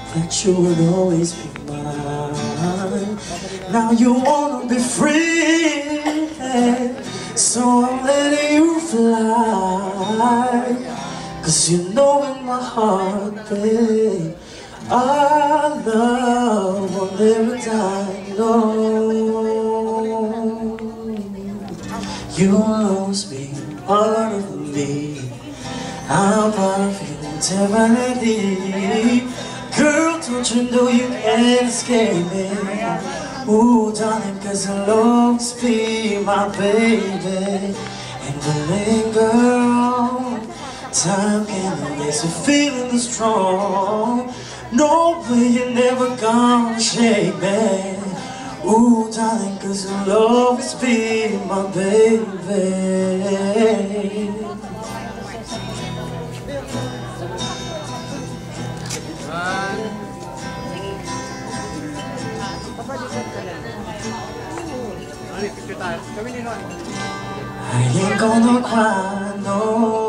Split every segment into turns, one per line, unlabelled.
that you will always be mine. Now you wanna be free, so I'm letting you fly. Cause you know in my heart, babe, our love will never die, no. You'll always be part of me. I'm part of you, definitely. Girl, don't you know you can't escape me? Ooh, darling, cause you'll always be my baby. And we'll linger on. Time can erase a feeling this strong. No way you're never gonna shake me. Ooh, darling, cause you'll always be my baby. I ain't gonna cry, no.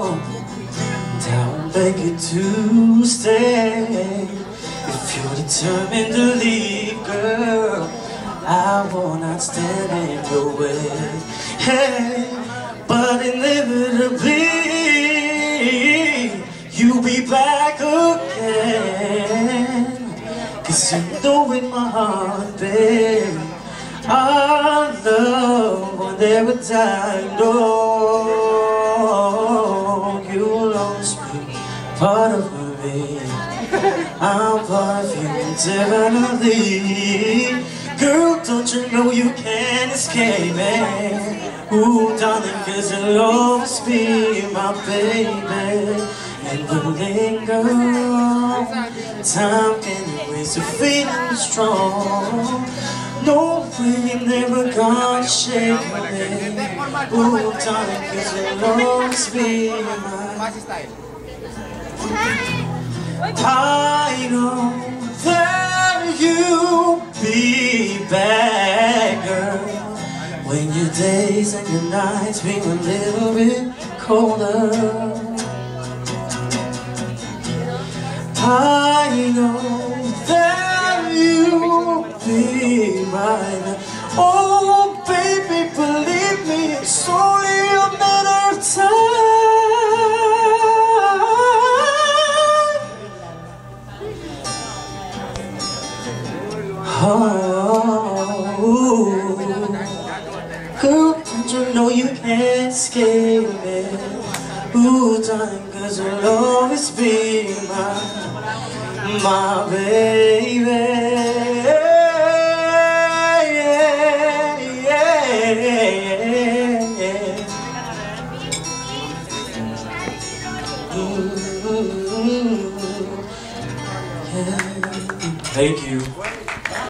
Don't beg you to stay. If you're determined to leave, girl, I will not stand in your way. Hey, but inevitably you'll be back again. Cause you know in my heart, babe, our love will never die, no. You'll always be part of me. I'm part of you, definitely. Girl, don't you know you can't escape me? Ooh, darling, cause you'll always be my baby. And we'll linger on. Time can erase a feeling strong. No way you're never gonna shake me. Ooh, darling, cause you'll always be mine. I know that you'll be back, girl, when your days and your nights being a little bit colder. I know that you'll be mine. Oh, baby, believe me, it's only a matter of time. Oh, girl, don't you know you can't escape me? Ooh, darling, cause you'll always be my baby. Thank you.